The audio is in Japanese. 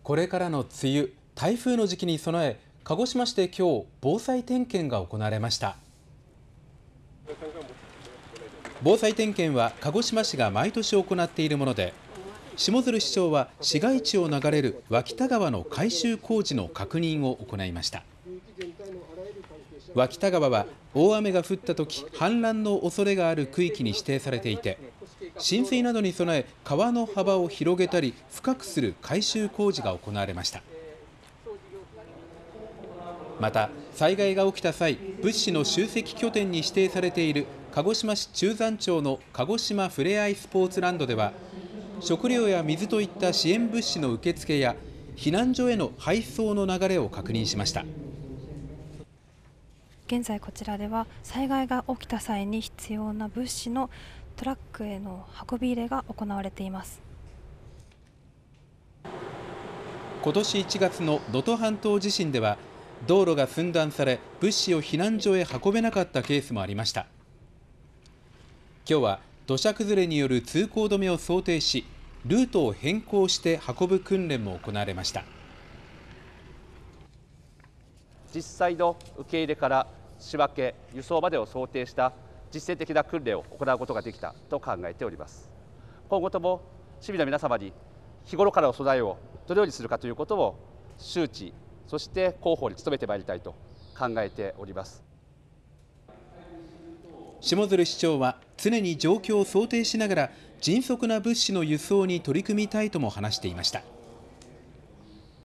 これからの梅雨、台風の時期に備え、鹿児島市で今日、防災点検が行われました。防災点検は鹿児島市が毎年行っているもので、下鶴市長は市街地を流れる脇田川の改修工事の確認を行いました。脇田川は大雨が降ったとき氾濫の恐れがある区域に指定されていて、浸水などに備え川の幅を広げたり深くする改修工事が行われました。また災害が起きた際、物資の集積拠点に指定されている鹿児島市中山町の鹿児島ふれあいスポーツランドでは、食料や水といった支援物資の受付や避難所への配送の流れを確認しました。 現在こちらでは災害が起きた際に必要な物資のトラックへの運び入れが行われています。 今年1月の能登半島地震では道路が寸断され物資を避難所へ運べなかったケースもありました。今日は土砂崩れによる通行止めを想定し、ルートを変更して運ぶ訓練も行われました。 実際の受け入れから仕分け、輸送までを想定した実践的な訓練を行うことができたと考えております。今後とも市民の皆様に日頃からの備えをどのようにするかということを周知、そして広報に努めてまいりたいと考えております。 下鶴市長は常に状況を想定しながら迅速な物資の輸送に取り組みたいとも話していました。